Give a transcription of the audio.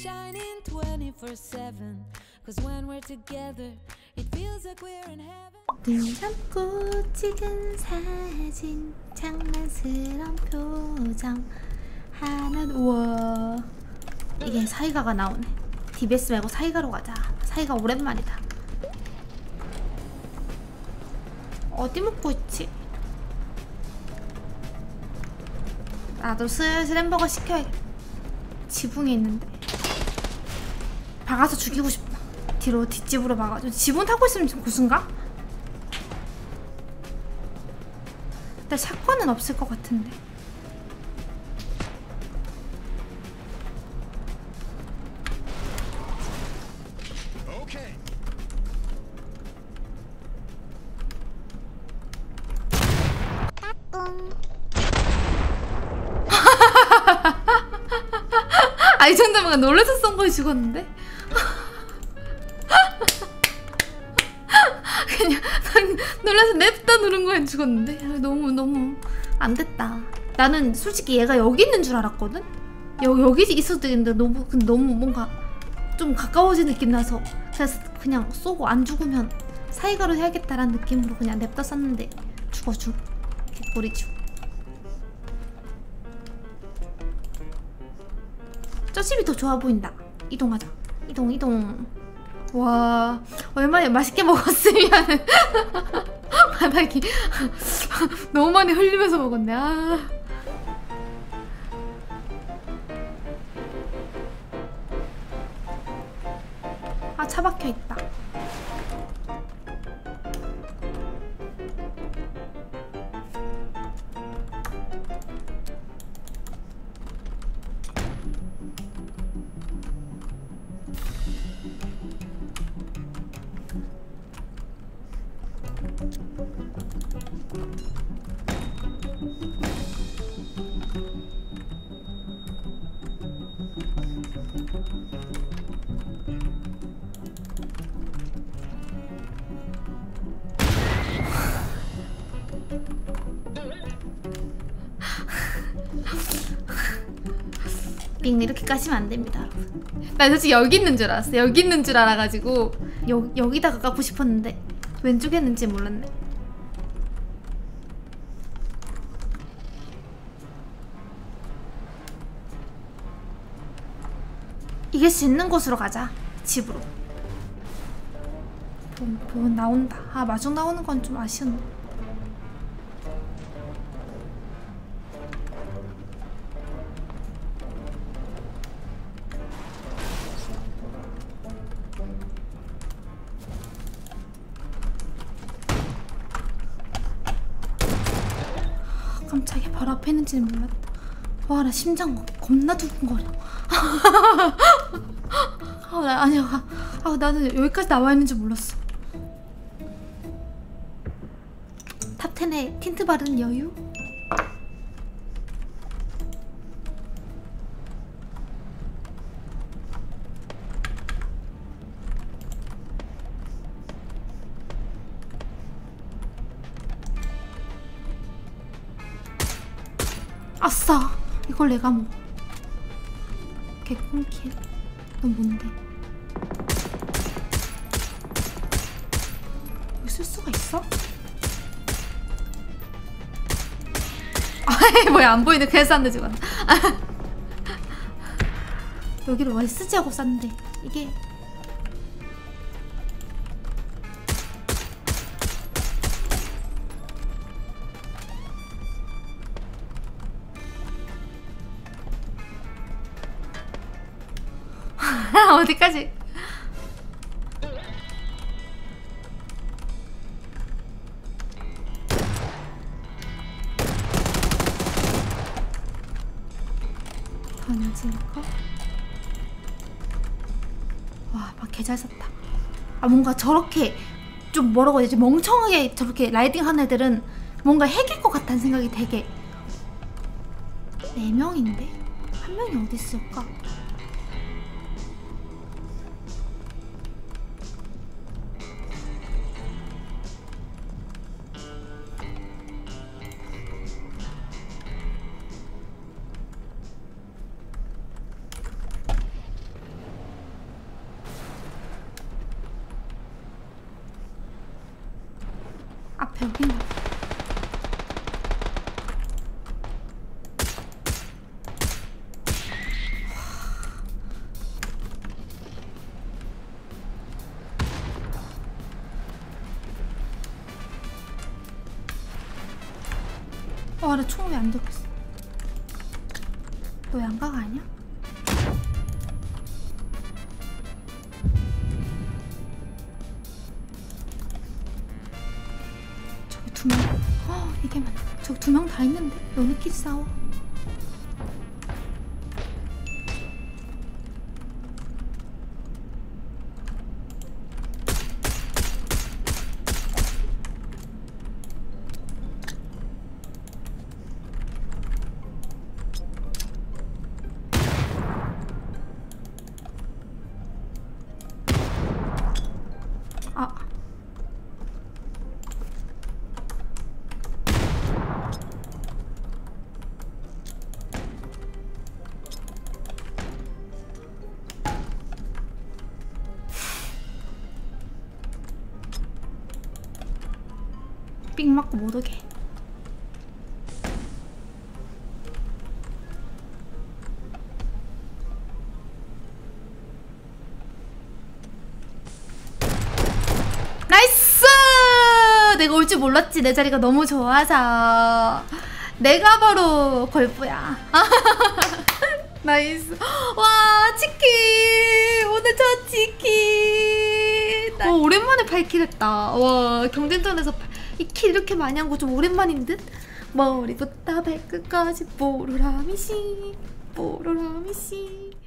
shining 24/7. Cause when we're together, it feels like we're in heaven. 눈 감고 찍은 사진, 장난스런 표정 하나. 우와, 이게 사이가가 나오네. DBS 말고 사이가로 가자. 사이가 오랜만이다. 어디 먹고 있지? 나도 슬슬 햄버거 시켜야겠다. 지붕에 있는데 박아서 죽이고 싶다. 뒤로 뒷집으로 박아가지고. 지붕 타고 있으면 좀 고순가? 근데 샷건은 없을 것 같은데. 아, 이 정도면 놀라서 쏜 거에 죽었는데? 그냥 놀라서 냅다 누른 거에 죽었는데? 너무 안 됐다. 나는 솔직히 얘가 여기 있는 줄 알았거든? 여기 있어도 되는데 너무 뭔가 좀 가까워진 느낌 나서 그래서 그냥 쏘고 안 죽으면 사이가로 해야겠다라는 느낌으로 그냥 냅다 쐈는데 죽어줘. 개꼬리죠. 저 집이 더 좋아 보인다. 이동하자. 이동. 와, 얼마나 맛있게 먹었으면. 바닥이 너무 많이 흘리면서 먹었네. 차 박혀 있다. 빙 이렇게 까시면 안 됩니다, 여러분. 나 솔직히 여기 있는 줄 알았어. 여기 있는 줄 알아가지고 여기다가 까고 싶었는데 왼쪽에 있는지 몰랐네. 이길 수 있는 곳으로 가자. 집으로. 본 나온다. 아, 마중 나오는 건 좀 아쉬운데. 깜짝이야. 바로 앞에 있는지는 몰랐다. 와, 나 심장 겁나 두근거려. 나는 여기까지 나와 있는 줄 몰랐어. 탑10에 틴트 바르는 여유? 아싸! 이걸 내가 먹어. 개꿀킬. 넌 뭔데? 이거 쓸 수가 있어? 뭐야, 안 보이네. 그래서 안 되지. 여기를 왜 쓰지 하고 쌌는데 이게 어디까지? 던질 거? 와, 막 개 잘 샀다. 아, 뭔가 저렇게 좀 뭐라고 해야 되지? 멍청하게 저렇게 라이딩 하는 애들은 뭔가 핵일 것 같다는 생각이 되게. 4명인데? 1명이 어디 있을까? 앞에 여긴가. 나 총 왜 안 들고 있어? 너 양가가 아니야? 저기 2명. 이게 맞나? 저기 2명 다 있는데? 너네끼리 싸워. 삑 맞고 못 오게. 나이스! 내가 올 줄 몰랐지. 내 자리가 너무 좋아서. 내가 바로 걸프야. 나이스. 와, 치킨. 오늘 첫 치킨. 오랜만에 8킬 했다. 와, 경쟁전에서 이 킬 이렇게 많이 한 거 좀 오랜만인 듯? 머리부터 발끝까지 뽀로라미씨 뽀로라미씨.